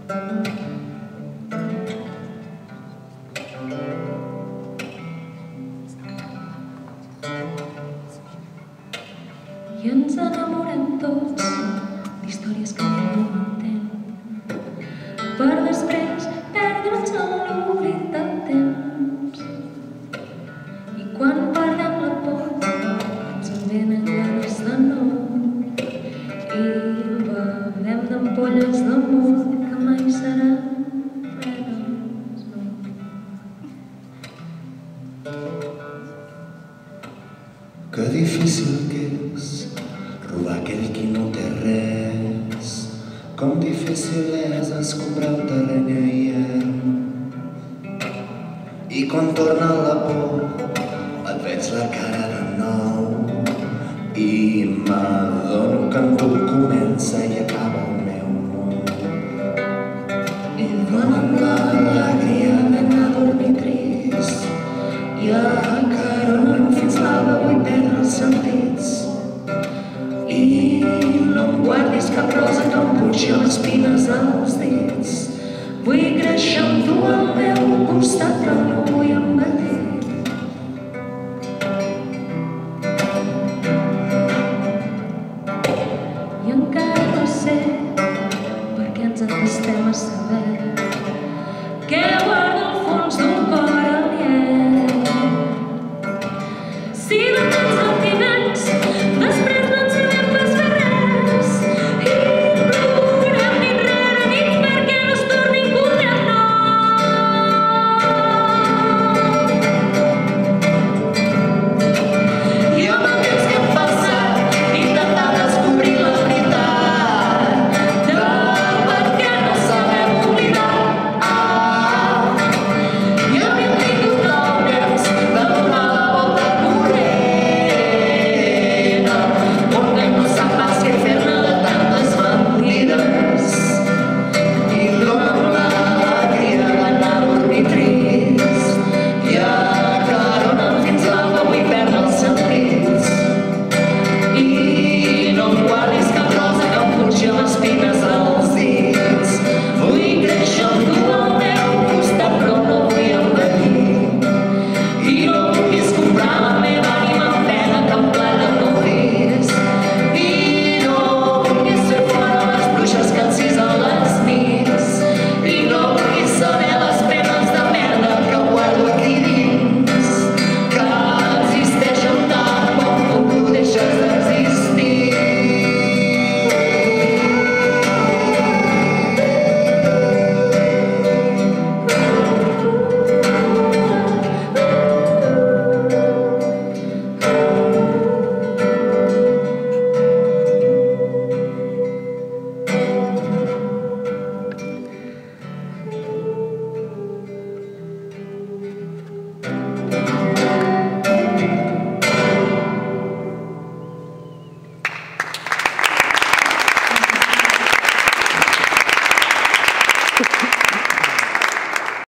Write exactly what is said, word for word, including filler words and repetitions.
I ens enamorem tots d'històries que ningú no entén, per després perdre'ns en l'oblit del temps. I quan perdem la por ens en venen ganes de nou i bevem d'ampolles d'amor que mai seran regals, no. Que difícil que és robar aquell qui no té res, com difícil és escombrar el terreny ahir. I quan torna la por et veig la cara de nou i m'adono que amb tu comença i acaba el meu món. I dona'm l'alegria d'anar a dormir trist i acarona'm fins l'alba, vull perdre els sentits. I no em guardis cap rosa que em pugi les espines als dits. Vull créixer amb tu al meu costat però no vull envellir. I encara no sé per què ens entestem a saber què guarda al fons d'un cor aliè. Si de tants sentiments després no ens sabem pas fer res i plorem nit rere nit perquè no es torni a condemnar. I amb el temps que hem passat intentant descobrir la veritat de per què no sabem oblidar. I hem tingut el temps de donar la volta Thank you.